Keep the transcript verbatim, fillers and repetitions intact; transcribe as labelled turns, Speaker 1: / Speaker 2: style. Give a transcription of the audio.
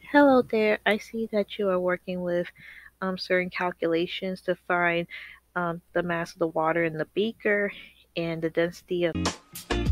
Speaker 1: Hello there. I see that you are working with um, certain calculations to find um, the mass of the water in the beaker and the density of